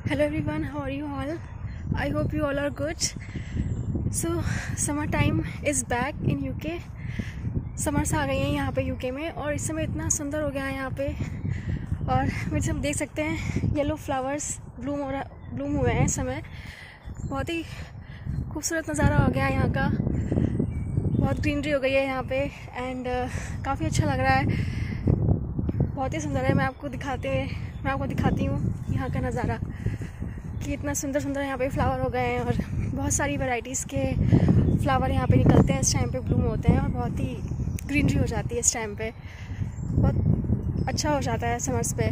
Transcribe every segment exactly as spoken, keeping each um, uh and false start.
Hello everyone, how are you all? I hope you all are good. So summer time is back in U K. Summers आ गई हैं यहाँ पे UK में और इस समय इतना सुंदर हो गया है यहाँ पे। और वैसे हम देख सकते हैं येलो फ्लावर्स ब्लूम हो रहा ब्लूम हुए हैं इस समय। बहुत ही खूबसूरत नज़ारा हो गया है यहाँ का, बहुत ग्रीनरी हो गई है यहाँ पे एंड uh, काफ़ी अच्छा लग रहा है, बहुत ही सुंदर है। मैं आपको दिखाते मैं आपको दिखाती हूँ यहाँ का नज़ारा कि इतना सुंदर सुंदर यहाँ पे फ्लावर हो गए हैं और बहुत सारी वैरायटीज़ के फ्लावर यहाँ पे निकलते हैं, इस टाइम पे ब्लूम होते हैं और बहुत ही ग्रीनरी हो जाती है इस टाइम पे, बहुत अच्छा हो जाता है समर्स पे।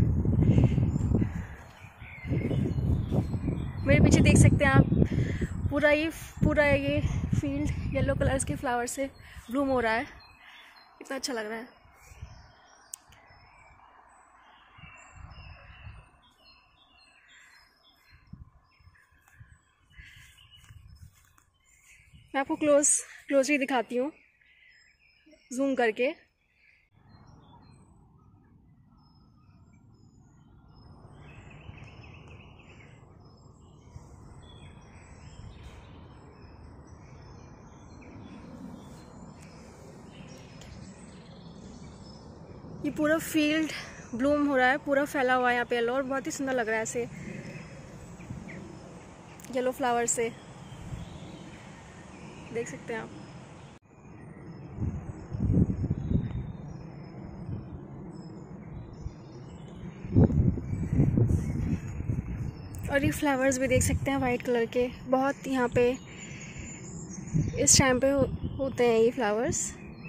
मेरे पीछे देख सकते हैं आप, पूरा ये पूरा ये फील्ड येलो कलर्स के फ्लावर से ब्लूम हो रहा है, कितना अच्छा लग रहा है। मैं आपको क्लोज क्लोजली दिखाती हूँ जूम करके। ये पूरा फील्ड ब्लूम हो रहा है, पूरा फैला हुआ है यहाँ पे येलो, और बहुत ही सुंदर लग रहा है ऐसे येलो फ्लावर से, देख सकते हैं आप। और ये फ्लावर्स भी देख सकते हैं वाइट कलर के, बहुत यहाँ पे इस टाइम पे हो, होते हैं ये फ्लावर्स।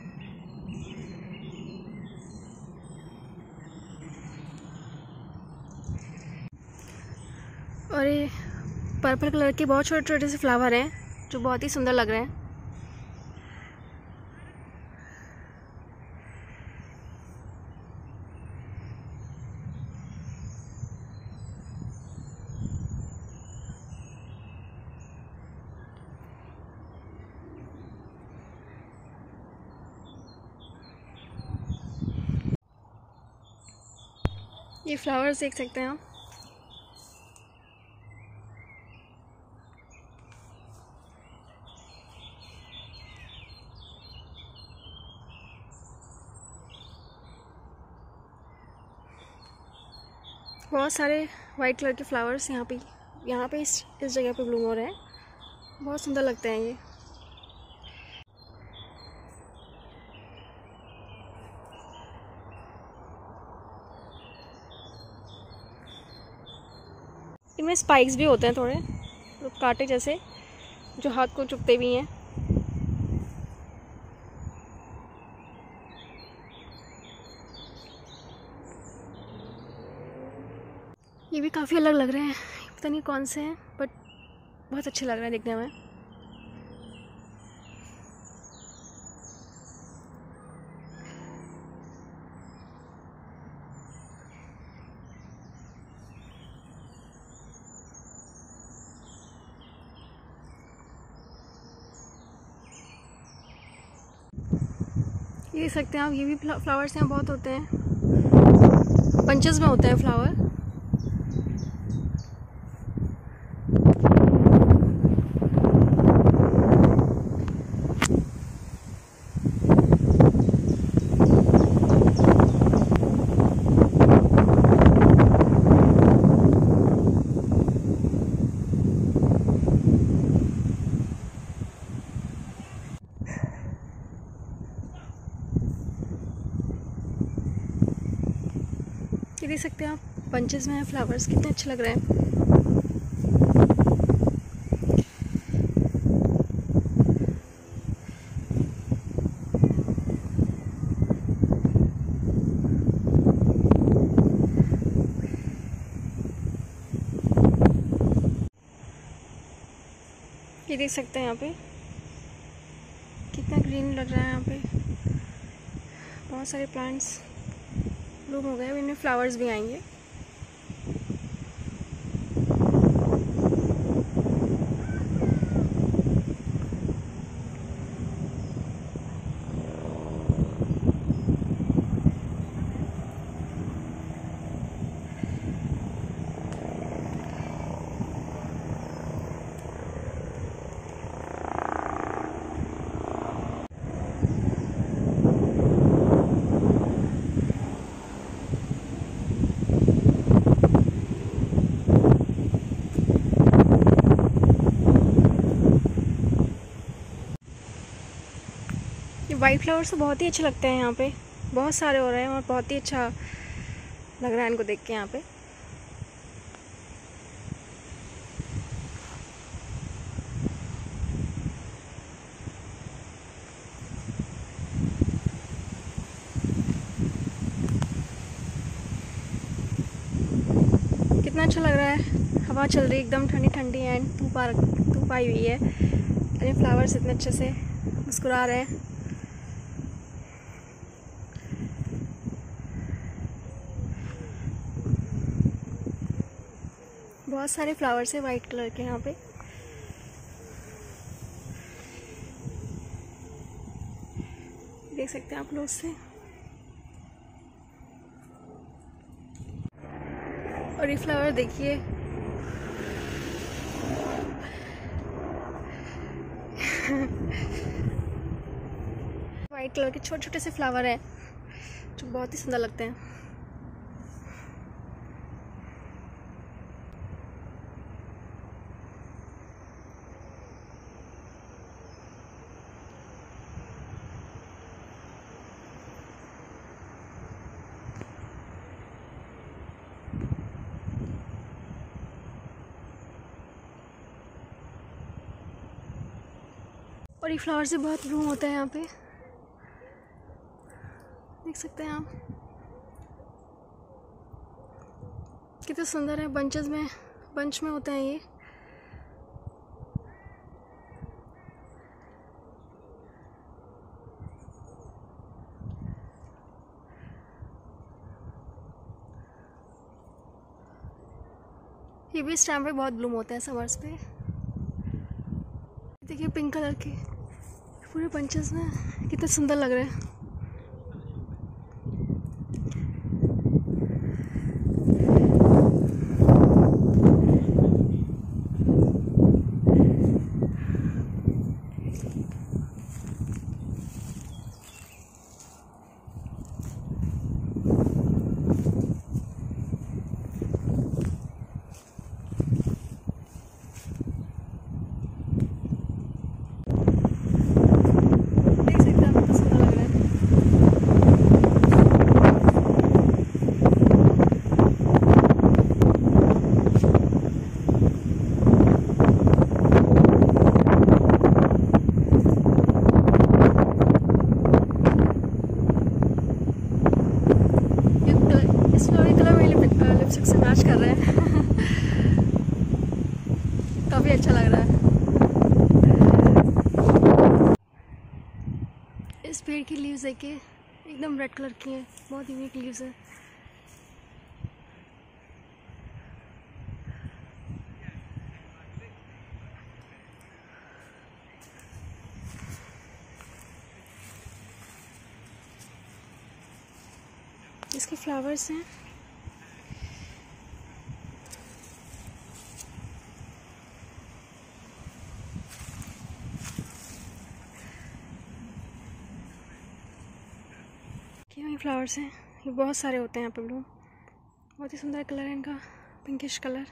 और ये पर्पल कलर के बहुत छोटे छोटे से फ्लावर हैं जो बहुत ही सुंदर लग रहे हैं। ये फ्लावर्स देख सकते हैं आप, बहुत सारे वाइट कलर के फ्लावर्स यहाँ पे यहाँ पे इस इस जगह पे ब्लूम हो रहे हैं, बहुत सुंदर लगते हैं ये। इनमें स्पाइक्स भी होते हैं थोड़े तो कांटे जैसे, जो हाथ को चुभते भी हैं। ये भी काफ़ी अलग लग रहे हैं, पता नहीं कौन से हैं बट बहुत अच्छे लग रहे हैं देखने में। ये देख सकते हैं आप, ये भी फ्लावर्स यहाँ बहुत होते हैं, बंचेस में होते हैं फ्लावर। ये देख सकते हैं आप, बंचेस में हैं फ्लावर्स, कितने अच्छे लग रहे हैं। ये देख सकते हैं यहाँ पे कितना ग्रीन लग रहा है, यहाँ पे बहुत सारे प्लांट्स ब्लूम हो गए, अब इनमें फ्लावर्स भी आएंगे। वाइट फ्लावर्स तो बहुत ही अच्छे लगते हैं, यहाँ पे बहुत सारे हो रहे हैं और बहुत ही अच्छा लग रहा है इनको देख के यहाँ पे। कितना अच्छा लग रहा है, हवा चल रही है एकदम ठंडी ठंडी एंड धूप आ धूप आई हुई है। अरे फ्लावर्स इतने अच्छे से मुस्कुरा रहे हैं। बहुत सारे फ्लावर्स हैं वाइट कलर के यहाँ पे। देख सकते हैं आप लोग से। और ये फ्लावर देखिए, वाइट कलर के छोटे छोटे से फ्लावर हैं जो बहुत ही सुंदर लगते हैं। और ये फ्लावर से बहुत ब्लूम होता है यहाँ पे, देख सकते हैं आप कितने सुंदर है। बंचेस में बंच में होते हैं ये। ये भी इस टाइम पे बहुत ब्लूम होते हैं समर्स पे। देखिए पिंक कलर के पूरे बंचेस में कितने सुंदर लग रहे हैं। लिपस्टिक से मैच कर रहे हैं काफ़ी अच्छा लग रहा है। इस पेड़ की लीव्स देखिए एकदम रेड कलर की है, बहुत यूनिक लीव्स है। इसके फ्लावर्स हैं। ये फ्लावर्स हैं, ये बहुत सारे होते हैं यहाँ पे ब्लूम। बहुत ही सुंदर कलर है इनका, पिंकिश कलर।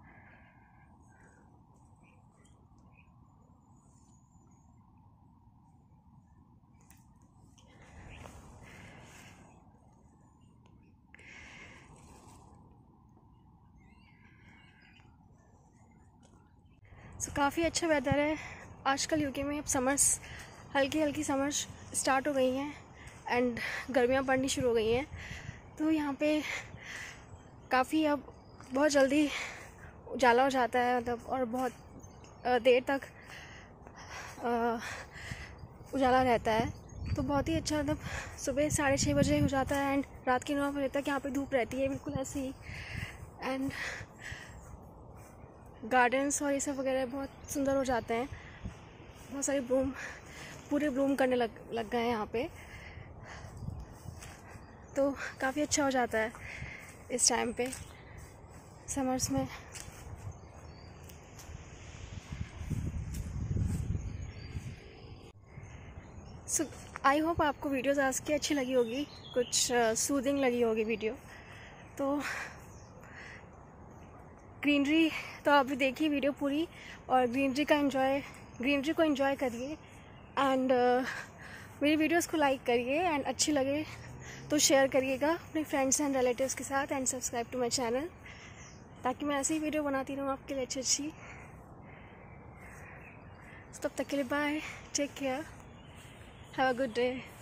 सो so, काफ़ी अच्छा वेदर है आजकल यूके में। अब समर्स हल्की हल्की समर्स स्टार्ट हो गई हैं एंड गर्मियाँ पड़नी शुरू हो गई हैं। तो यहाँ पे काफ़ी अब बहुत जल्दी उजाला हो जाता है, मतलब और बहुत देर तक उजाला रहता है। तो बहुत ही अच्छा, मतलब सुबह साढ़े छः बजे हो जाता है एंड रात के नौ बजे तक यहाँ पे धूप रहती है बिल्कुल ऐसे ही। एंड गार्डन्स और ये सब वगैरह बहुत सुंदर हो जाते हैं। बहुत सारे ब्लूम पूरे ब्लूम करने लग लग गए हैं यहाँ पे। तो काफ़ी अच्छा हो जाता है इस टाइम पे समर्स में। सो आई होप आपको वीडियोस आज की अच्छी लगी होगी, कुछ सूदिंग uh, लगी होगी वीडियो। तो ग्रीनरी तो आप भी देखिए वीडियो पूरी और ग्रीनरी का एंजॉय ग्रीनरी को एंजॉय करिए। एंड uh, मेरी वीडियोस को लाइक करिए एंड अच्छी लगे तो शेयर करिएगा अपने फ्रेंड्स एंड रिलेटिव्स के साथ and subscribe to my channel, ताकि मैं ऐसी ही वीडियो बनाती रहूँ आपके लिए अच्छी अच्छी। तब तक के लिए bye, take care, have a good day.